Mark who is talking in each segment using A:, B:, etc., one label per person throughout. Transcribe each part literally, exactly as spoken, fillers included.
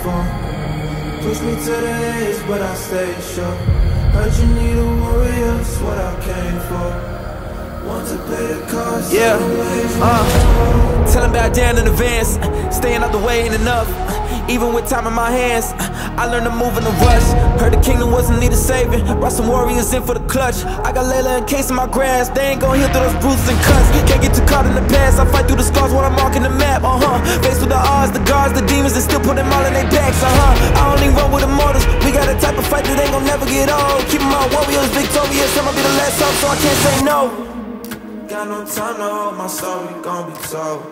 A: for. Push me to the edge, but I stay sure. Heard you need a warrior, that's what I came for. Want to pay the cost.
B: Yeah, uh, tell them bow down in advance. Staying out the way ain't enough. Even with time in my hands, I learned to move in a rush. Heard the kingdom wasn't needed saving. Brought some warriors in for the clutch. I got Layla and Kace in my grasp. They ain't gon' heal through those bruises and cuts. Can't get too caught in the past. I fight through the scars while I'm marking the map. Uh-huh, faced with the odds, the guards, the demons, and still put them all in their backs. Uh-huh, I only run with immortals. We got a type of fight that ain't gon' never get old. Keep them all warriors victorious. I'ma be the last hope, so I can't say no.
A: Got no time to hold my story, gon' be told.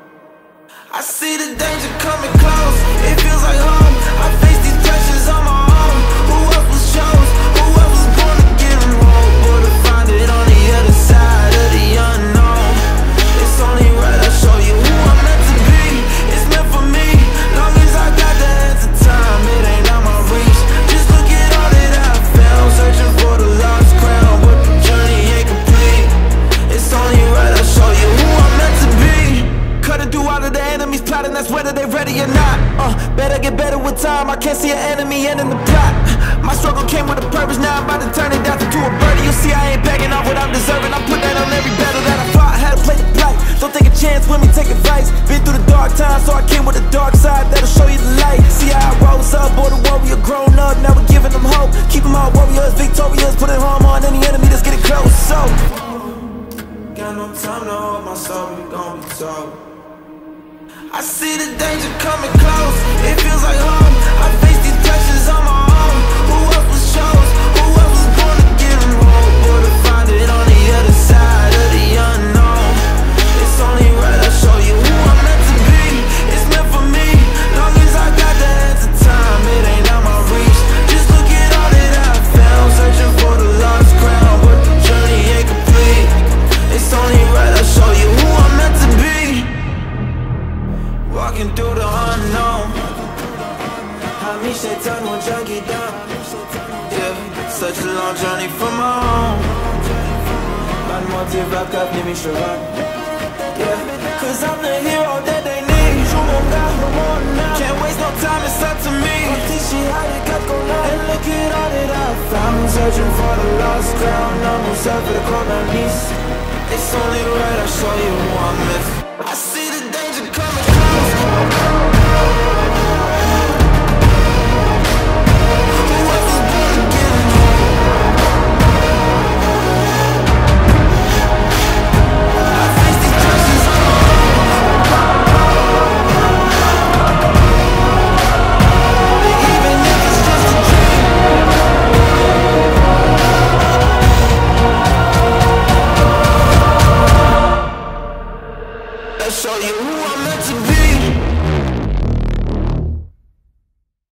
A: I see the danger coming close. It feels like home. I face these pressures on my own. Who else was chose? Who else was born to get them home? But to find it on the other side of the unknown. It's only right I show you who I'm meant to be. It's meant for me. Long as I got the hands of time, it ain't out my reach. Just look at all that I found, searching for the lost crown, but the journey ain't complete. It's only right I show you who I'm meant to be. Cutting through all of the enemies plotting, that's whether they ready or not. Uh, better get better with time, I can't see an enemy ending the plot. My struggle came with a purpose, now I'm about to turn it down to a birdie. You'll see I ain't begging off what I'm deserving. I put that on every battle that I fought, I had to play the plight. Don't take a chance with me, take advice. Been through the dark times, so I came with a dark side that'll show you the light. See how I rose up, boy, the warrior grown up, now we're giving them hope. Keep them all warriors, victorious, putting harm on any enemy that's getting close. So got no time to hold my story, gon' be told. I see the danger coming close. It feels like home. I face these pressures on my own. Who else was chose? Who else was born to get them home? But to find it on the other side of the unknown. It's only right I show you who I'm meant to be. It's meant for me. Long as I got the hands of time, it ain't out my reach. Just look at all that I found, searching for the lost crown, but the journey ain't complete. It's only right I show you who I'm meant to be. Walking through the unknown. Hamisha turn one junkie down. Yeah, such a long journey from my home. Man motive got me sure. Yeah, cause I'm the hero that they need. Can't waste no time, it's up to me. And look at all that I found, searching for the lost crown. I'm on self for the colonies. It's only right I show you who I'm with. I see the danger coming close. Show you who I'm meant to be.